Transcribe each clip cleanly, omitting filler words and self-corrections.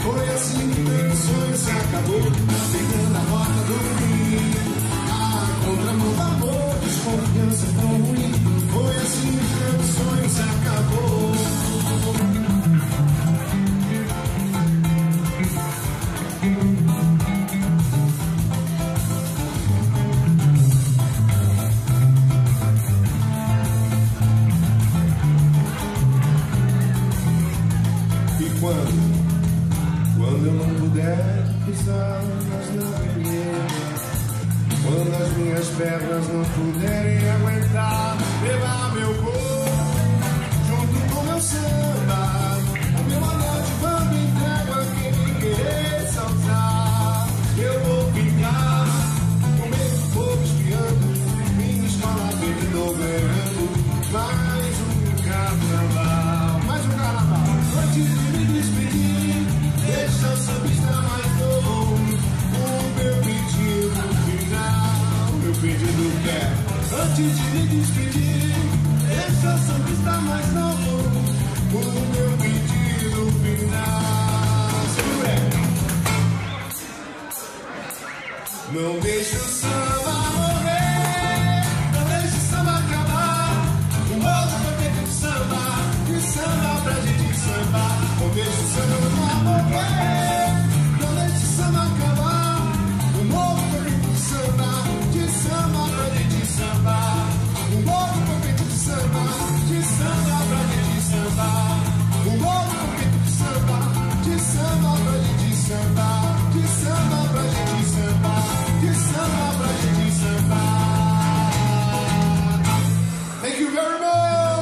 Foi assim que meu sonho se acabou, pegando a rota do fim. A contramão do amor, desconfiança tão ruim. Foi assim que meu sonho se acabou. Quando eu não puder pisar nas navegueiras, quando as minhas pernas não puderem aguentar, levar meu corpo junto com meu samba, o meu anel de banda entrego a quem me querer saltar. Eu vou ficar com medo do povo espiando, minha escola perdendo, ganhando mais um carnaval, mais um carnaval. Antes de me despedir, deixa o sambista mais novo, o meu pedido final, o meu pedido que é. Antes de me despedir, deixa o sambista mais novo, o meu pedido final. Segura! Não deixa o samba morrer, não deixa o samba acabar. O modo foi feito de samba pra gente sambar. Não deixa o samba morrer, não deixa o samba acabar. O novo foi feito de samba pra gente sambar. O novo foi feito de samba pra gente sambar. O novo foi feito de samba pra gente sambar. De samba pra gente sambar, de samba pra gente sambar. Thank you very much.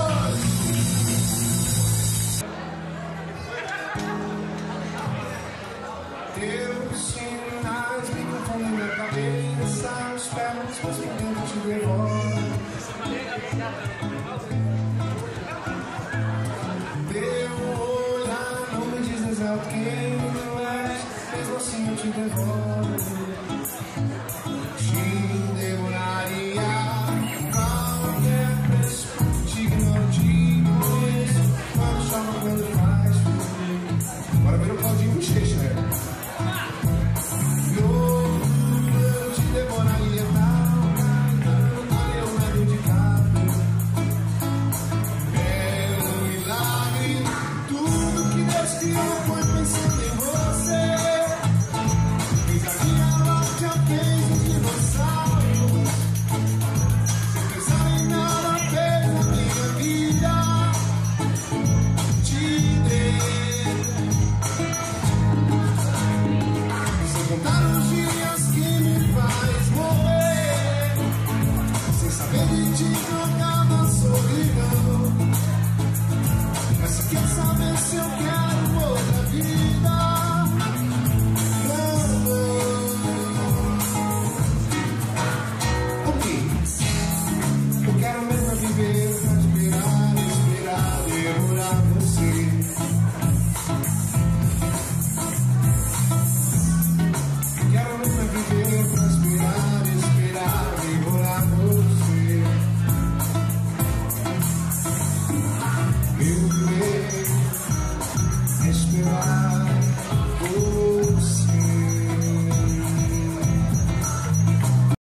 Teus sinais me confundem minha cabeça, os pés, mas por dentro te devoro. Teu olhar não me diz exato quem tu és, mesmo assim eu te devoro.